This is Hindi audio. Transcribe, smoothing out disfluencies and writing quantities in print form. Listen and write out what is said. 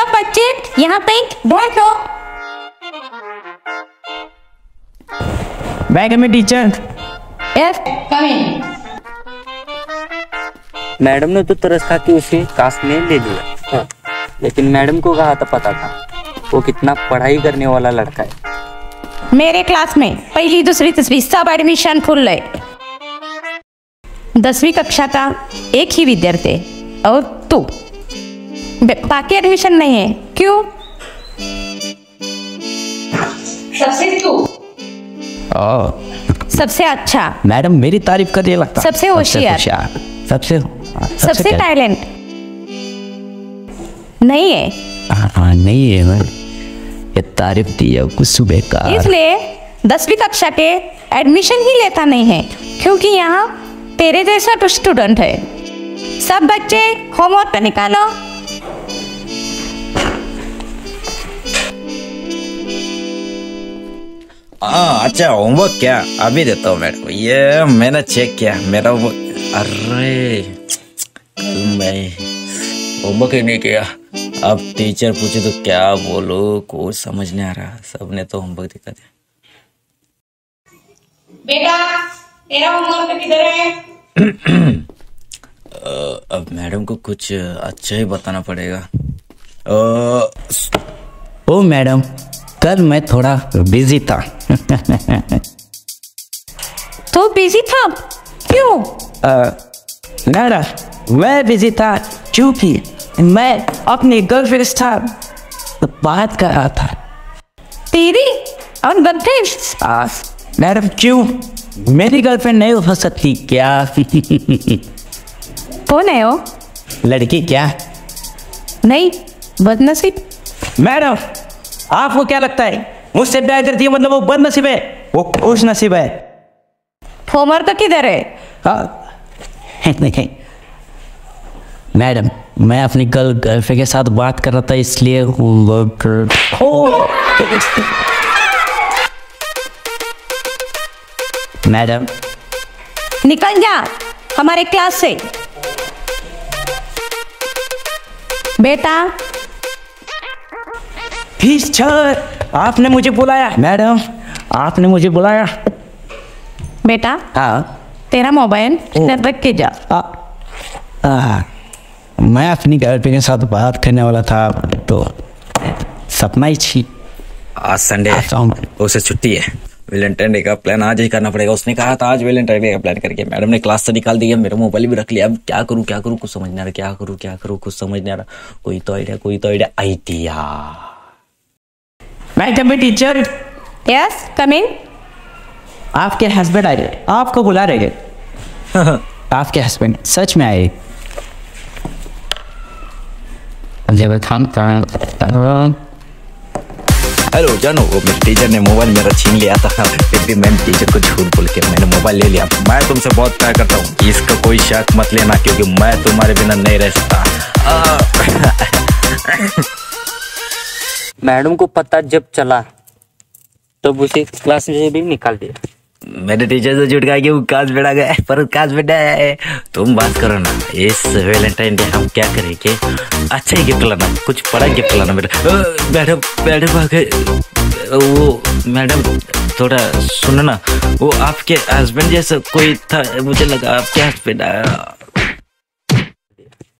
सब बच्चे यहाँ पे बैठो। बैग में teacher. Yes come in. Madam ने तो तरस खा के उसे क्लास में ले लिया, लेकिन मैडम को कहा था पता था वो कितना पढ़ाई करने वाला लड़का है। मेरे क्लास में पहली दूसरी तीसरी सब एडमिशन फुल है। 10वीं कक्षा का एक ही विद्यार्थी और तू, बाकी एडमिशन नहीं है। क्यों? सबसे तू सबसे अच्छा, मैडम मेरी तारीफ कर रही लगता। सबसे होशियार, सबसे टैलेंट नहीं है। हाँ नहीं है मैं, ये तारीफ दी है कुछ सुबह का। इसलिए 10वीं कक्षा के एडमिशन ही लेता नहीं है, क्योंकि यहाँ तेरे जैसा तो स्टूडेंट है। सब बच्चे होमवर्क निकालो। अच्छा होमवर्क क्या? अभी देता हूँ मैडम। ये मैंने चेक किया मेरा वो। अरे कल मैं होमवर्क ही नहीं किया। अब टीचर पूछे तो क्या बोलो, कुछ समझ नहीं आ रहा। सबने तो होमवर्क दिखा दिया। बेटा तेरा होमवर्क किधर है? अब मैडम को कुछ अच्छा ही बताना पड़ेगा। ओ मैडम, कल मैं थोड़ा बिजी था। तो बिजी था? क्यों? ना मैं बिजी था क्योंकि मैं अपनी गर्लफ्रेंड के साथ बात कर रहा था। तेरी और गर्लफ्रेंड? मैडम क्यों? मेरी गर्लफ्रेंड नहीं हो सकती क्या? कौन है वो? लड़की क्या? नहीं, बदनसीब। मैडम आपको क्या लगता है मुझसे प्यार करती है मतलब वो बदनसीब है? वो खुश नसीब है। होमवर्क किधर है? नहीं मैडम, मैं अपनी गर्लफ्रेंड के साथ बात कर रहा था इसलिए मैडम निकल जा हमारे क्लास से। बेटा टीचर आपने मुझे बुलाया। मैडम आपने मुझे बुलाया। बेटा हाँ तेरा मोबाइल रख के जा। मैं अपनी गर्लफ्रेंड के साथ बात करने वाला था तो सपना ही थी। आज संडे उसे छुट्टी है। वैलेंटाइन डे का प्लान आज ही करना पड़ेगा। उसने कहा था आज वैलेंटाइन डे का प्लान करके। मैडम ने क्लास से निकाल दिया, मेरा मोबाइल भी रख लिया। अब क्या करूं कुछ समझ नहीं आ रहा। क्या करूं कुछ समझ नहीं आ रहा। कोई तो idea. Madam teacher. Yes come in. आपके हस्बैंड आए, आपको बुला रहे हैं। आपके हस्बैंड सच में आए? हेलो जानो, वो मेरे टीचर ने मोबाइल मेरा छीन लिया था। फिर भी मैंने टीचर को झूठ बोल के मैंने मोबाइल ले लिया। मैं तुमसे बहुत प्यार करता हूँ, इसका कोई शक मत लेना, क्योंकि मैं तुम्हारे बिना नहीं रह सकता। मैडम को पता जब चला तब उसे क्लास से भी निकाल दिया। मेरे टीचर से झूठ कहा कि वो काज बेड़ा गया पर काज बेटा है। तुम बात करो ना, इस वैलेंटाइन डे हम क्या करेंगे? अच्छा ही गिफ्ट लाना, कुछ बड़ा गिफ्ट लाना। मैडम आ गए। वो मैडम थोड़ा सुनो ना, वो आपके हस्बैंड जैसा कोई था, मुझे लगा आपके हस्बैंड।